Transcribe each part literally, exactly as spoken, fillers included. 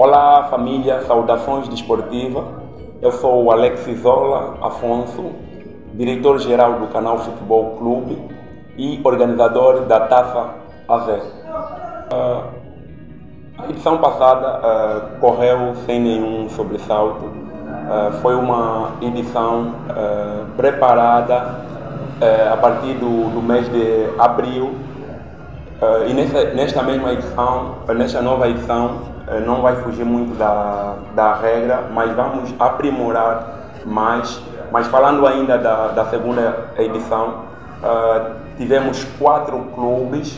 Olá família, saudações desportivas. Eu sou o Alex Zola Afonso, diretor-geral do canal Futebol Clube e organizador da Taça A Z. Uh, a edição passada uh, correu sem nenhum sobressalto. Uh, foi uma edição uh, preparada uh, a partir do, do mês de abril. Uh, e nessa, nesta mesma edição, nesta nova edição, não vai fugir muito da, da regra, mas vamos aprimorar mais. Mas falando ainda da, da segunda edição, uh, tivemos quatro clubes.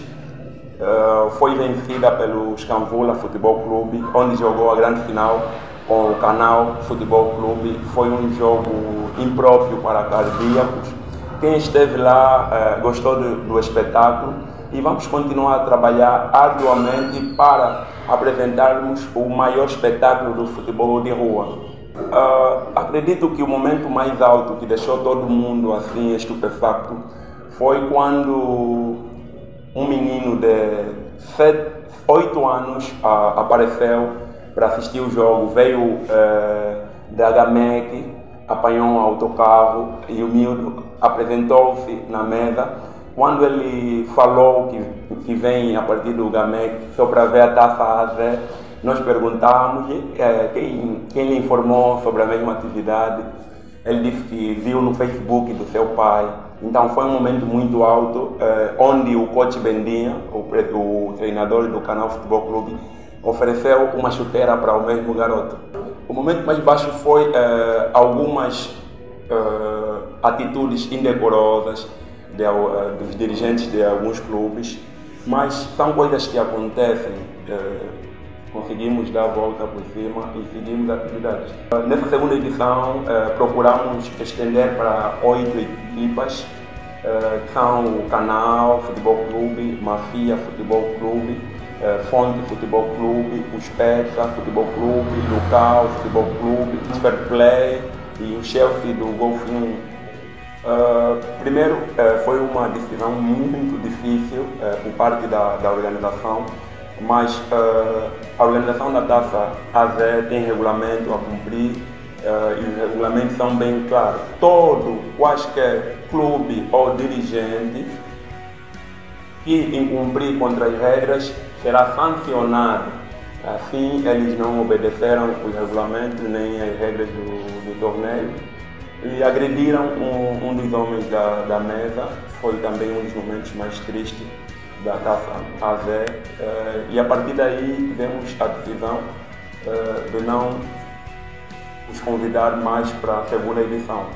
Uh, foi vencida pelo Escambula Futebol Clube, onde jogou a grande final com o canal Futebol Clube. Foi um jogo impróprio para cardíacos. Quem esteve lá uh, gostou do, do espetáculo. E vamos continuar a trabalhar arduamente para apresentarmos o maior espetáculo do futebol de rua. Uh, acredito que o momento mais alto que deixou todo mundo assim estupefacto foi quando um menino de sete, oito anos uh, apareceu para assistir o jogo. Veio uh, da Gamec, apanhou um autocarro e o miúdo apresentou-se na mesa. Quando ele falou que, que vem a partir do Gamec só para ver a Taça A Z, nós perguntamos é, quem, quem lhe informou sobre a mesma atividade. Ele disse que viu no Facebook do seu pai. Então foi um momento muito alto, é, onde o coach Bendinha, o, o treinador do canal Futebol Clube, ofereceu uma chuteira para o mesmo garoto. O momento mais baixo foi é, algumas é, atitudes indecorosas De, uh, dos dirigentes de alguns clubes, mas são coisas que acontecem. Uh, conseguimos dar a volta por cima e seguimos atividades. Uh, nessa segunda edição, uh, procuramos estender para oito equipas, uh, que são o Canal Futebol Clube, Mafia Futebol Clube, uh, Fonte Futebol Clube, o Spezia Futebol Clube, Local Futebol Clube, Fair Play e o Chelsea do Golfinho. Uh, primeiro, uh, foi uma decisão muito difícil uh, por parte da, da organização, mas uh, a organização da Taça A Z tem regulamento a cumprir uh, e os regulamentos são bem claros. Todo, quaisquer clube ou dirigente que incumprir contra as regras será sancionado. Assim, eles não obedeceram os regulamentos nem as regras do, do torneio e agrediram um, um dos homens da, da mesa. Foi também um dos momentos mais tristes da Taça A Z, uh, e a partir daí tivemos a decisão uh, de não os convidar mais para a segunda edição.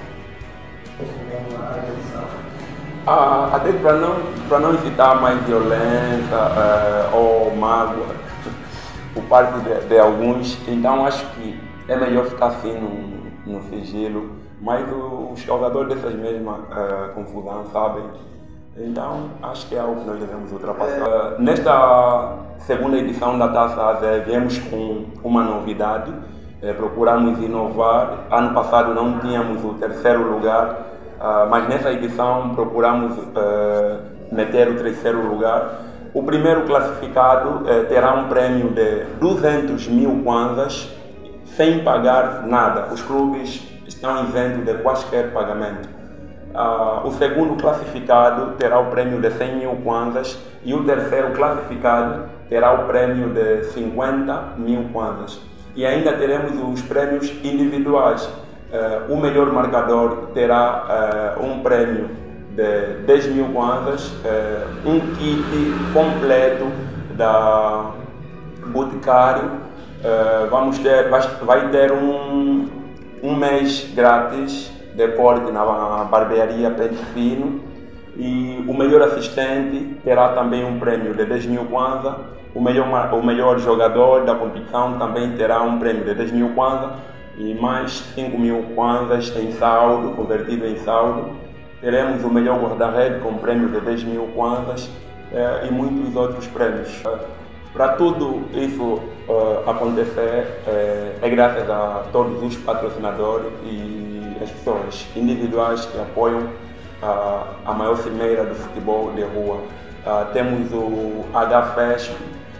Ah, até para não, para não incitar mais violência uh, ou mágoa por parte de, de alguns, então acho que é melhor ficar assim no, no sigilo. Mas os causadores dessas mesmas uh, confusão sabem, então acho que é algo que nós devemos ultrapassar. Uh, nesta segunda edição da Taça A Z viemos com uma novidade, uh, procuramos inovar. Ano passado não tínhamos o terceiro lugar, uh, mas nessa edição procuramos uh, meter o terceiro lugar. O primeiro classificado uh, terá um prêmio de duzentos mil kwanzas sem pagar nada. Os clubes estão isentos de quaisquer pagamento. Uh, o segundo classificado terá o prêmio de cem mil kwanzas e o terceiro classificado terá o prêmio de cinquenta mil kwanzas. E ainda teremos os prêmios individuais. Uh, o melhor marcador terá uh, um prêmio de dez mil kwanzas, uh, um kit completo da Boticário. Uh, vamos ter, vai, vai ter um um mês grátis de corte na barbearia Pente Fino, e o melhor assistente terá também um prêmio de dez mil kwanza. O melhor, o melhor jogador da competição também terá um prêmio de dez mil kwanza e mais cinco mil kwanzas em saldo, convertido em saldo. Teremos o melhor guarda-rede com prêmio de dez mil kwanzas eh, e muitos outros prêmios. Para tudo isso uh, acontecer, é, é graças a todos os patrocinadores e as pessoas individuais que apoiam uh, a maior cimeira do futebol de rua. Uh, temos o H F E S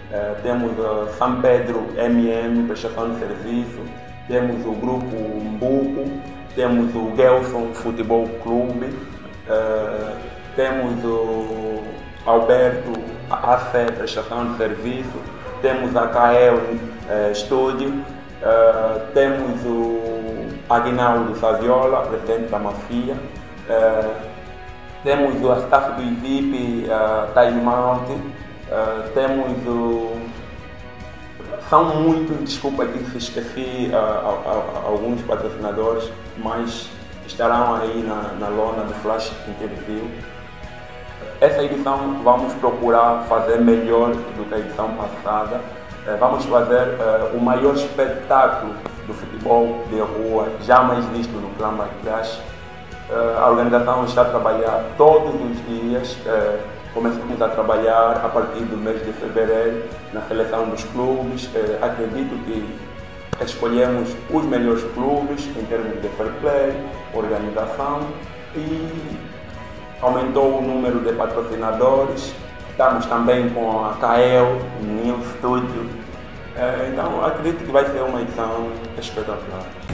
Uh, temos uh, São Pedro M M, prestação de serviço, temos o grupo Mbuco, temos o Gelson Futebol Clube, uh, temos o Alberto A C, prestação de serviço, temos a K L uh, Estúdio, uh, temos o Aguinaldo Saviola, presidente da Mafia, uh, temos o staff do I V I P, uh, Time Mount, uh, temos o... São muitos, desculpa aqui se esqueci uh, a, a, a alguns patrocinadores, mas estarão aí na, na lona do Flash Interview. Essa edição vamos procurar fazer melhor do que a edição passada. Uh, vamos fazer uh, o maior espetáculo do futebol de rua jamais visto no Clã Crash. Uh, a organização está a trabalhar todos os dias. Uh, Começamos a trabalhar a partir do mês de fevereiro na seleção dos clubes. Uh, acredito que escolhemos os melhores clubes em termos de fair play, organização, e aumentou o número de patrocinadores. Estamos também com a K L, New Studio. Uh, então acredito que vai ser uma edição espetacular.